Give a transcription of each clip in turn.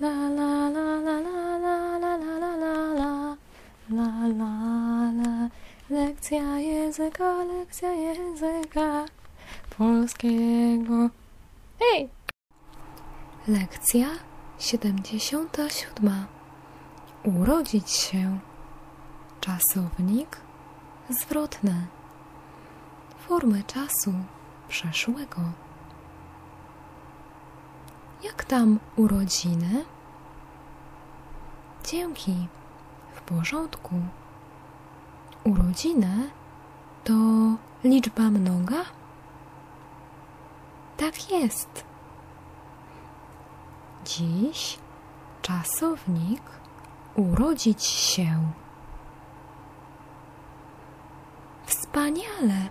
La la la la la la la la la la la la la. Lekcja języka polskiego. Hej! Lekcja 77. Urodzić się. Czasownik zwrotny. Formy czasu przeszłego. Jak tam urodziny? Dzięki. W porządku. Urodziny to liczba mnoga? Tak jest. Dziś czasownik urodzić się. Wspaniale.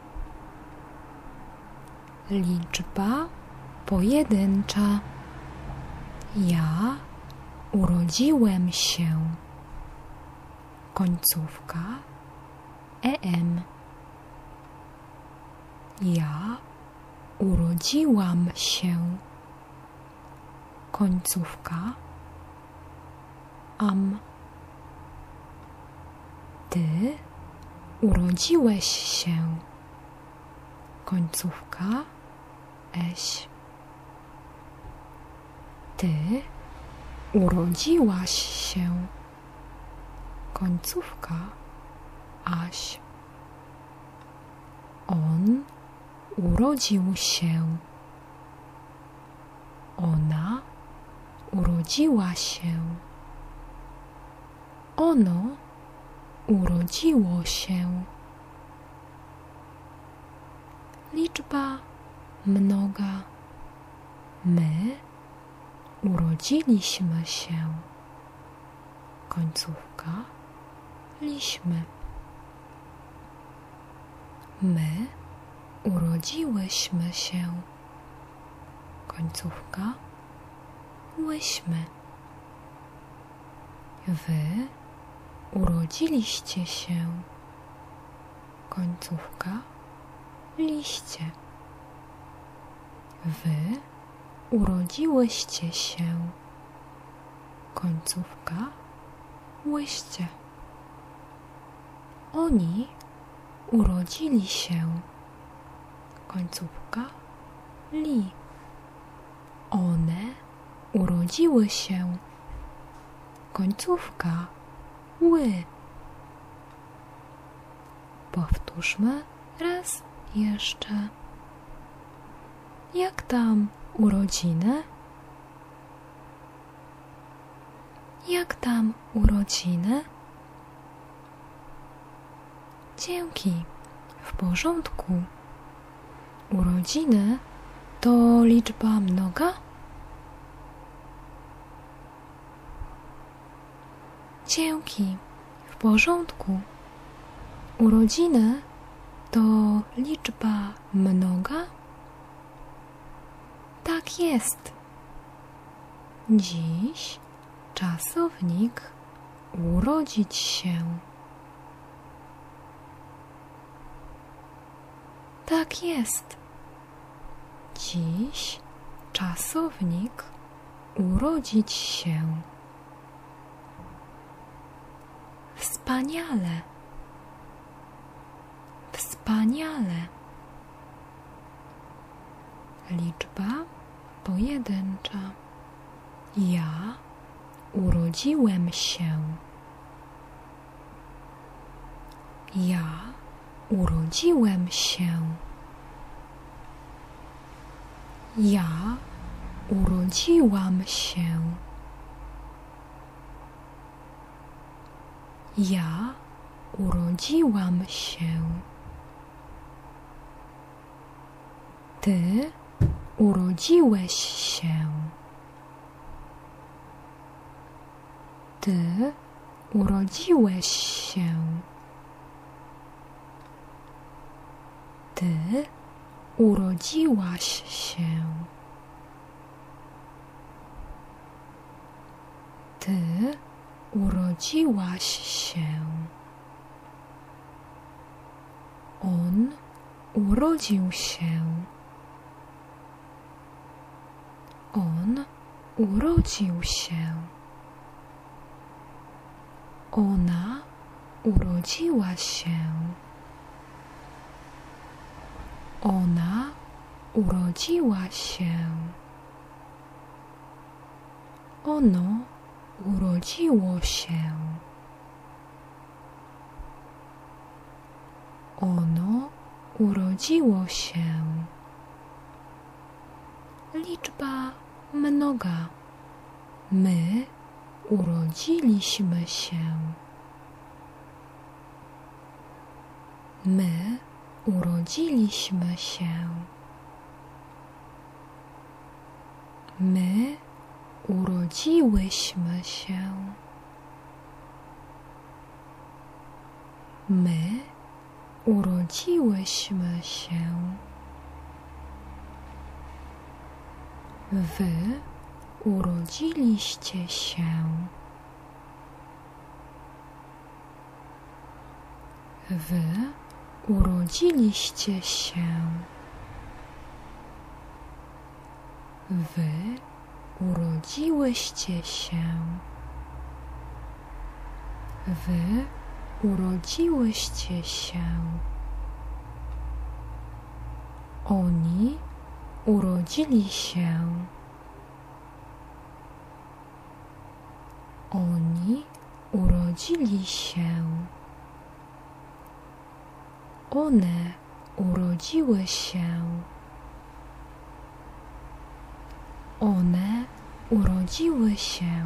Liczba pojedyncza. Ja urodziłem się. Końcówka em. Ja urodziłam się. Końcówka am. Ty urodziłeś się. Końcówka eś. Ty urodziłaś się. Końcówka aś. On urodził się. Ona urodziła się. Ono urodziło się. Liczba mnoga. My urodziliśmy się. Końcówka liśmy. My urodziłyśmy się. Końcówka łyśmy. Wy urodziliście się. Końcówka liście. Wy urodziłyście się. Końcówka łyście. Oni urodzili się. Końcówka li. One urodziły się. Końcówka ły. Powtórzmy raz jeszcze. Jak tam urodziny? Jak tam urodziny? Dzięki. W porządku. Urodziny to liczba mnoga? Dzięki. W porządku. Urodziny to liczba mnoga? Tak jest. Dziś czasownik urodzić się. Tak jest. Dziś czasownik urodzić się. Wspaniale. Wspaniale. Liczba pojedyncza. Ja urodziłem się. Ja urodziłem się. Ja urodziłam się. Ja urodziłam się. Ty urodziłeś się. Ty urodziłeś się. Ty urodziłaś się. Ty urodziłaś się. On urodził się. On urodził się. Ona urodziła się. Ona urodziła się. Ono urodziło się. Ono urodziło się. Liczba mnoga. My urodziliśmy się. My urodziliśmy się. My urodziłyśmy się. My urodziłyśmy się. Wy urodziliście się. Wy urodziliście się. Wy urodziłyście się. Wy urodziłyście się. Oni urodzili się. Oni urodzili się. One urodziły się. One urodziły się.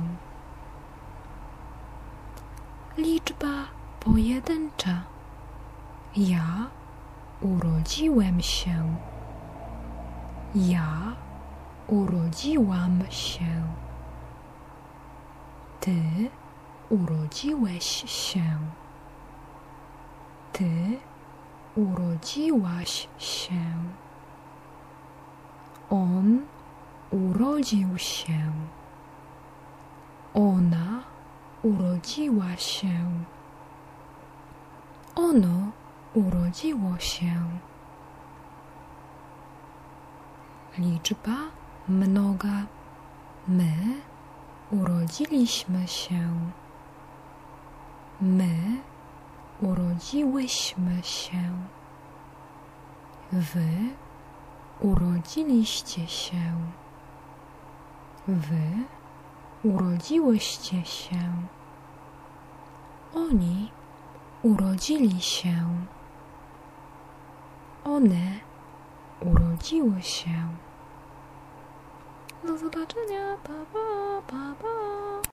Liczba pojedyncza. Ja urodziłem się. Ja urodziłam się. Ty urodziłeś się. Ty urodziłaś się. On urodził się. Ona urodziła się. Ono urodziło się. Liczba mnoga. My urodziliśmy się. My urodziłyśmy się. Wy urodziliście się. Wy urodziłyście się. Oni urodzili się. One urodziły się. Do zobaczenia, pa pa!